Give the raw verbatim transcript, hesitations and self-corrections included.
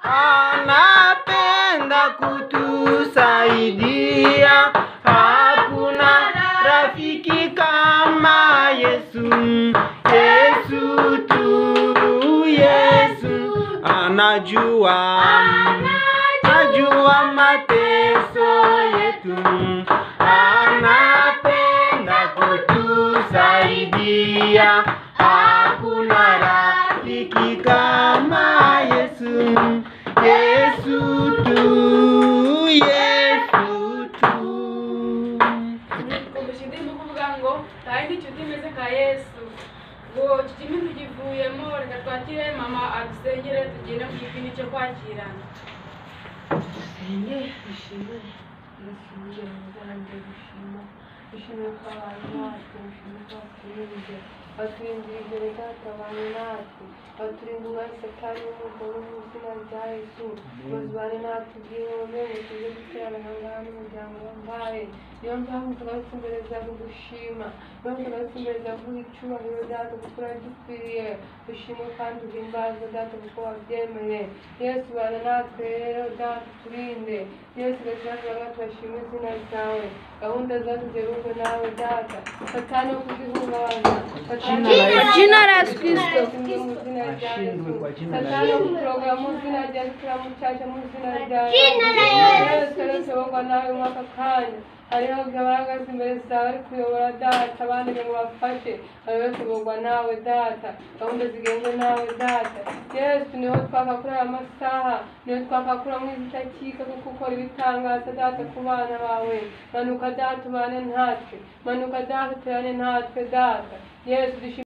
anapenda kutusaidia. Hakuna rafiki kama Yesu, Yesu tu, Yesu anajua, anajua mateso yetu, anapenda kutusaidia. Hakuna rafiki kama Yesu, Yesu tu, Yesu tu. Kushidimba kuvuga ngo kandi cyuti meze ka Yesu ngo kitimi tugivuyemo reka twakire mama adusengere tugende mu gipindi cyo kwakirana. Senge ishimwe ishimwe n'abandi bishima ishimwe kwa natwe ishimwe kwa twinze atwinjije data bane natwe aturinda wese kandi umugore mu izina rya Yesu muzbane natwe byihome mutuje guterana ngaha n'umuryango wambaye niyo mpamvu tugarutse imbere zawe gushima niyo tugarutse imbere zawe icyubahiro data kuko uragikwiriye ushimwe kandi uhimbaze data kuko wabyemeye. Yesu bane natwe rero data turinde Yesu gashaka twashimwe izina ryawe gahunda zacu zerurwe nawe data satani wo kuzihungabanya jina la Kristo satani wo kuprogaramu izina rya Kristo mucaca mu izina rya Yesu Yesu wonga nawe mwaka kanya hariho bahagaze imbere zawe ari kuyobora data abandi ngo bafashe bose bogwa nawe data gahunda zigengwe nawe data. Yesu niho twakakura amasaha niho twakakura mu izitakika kuko ukora ibitangaza data ku bana bawe. Manuka data ubane natwe, manuka data uterane natwe data. Yesu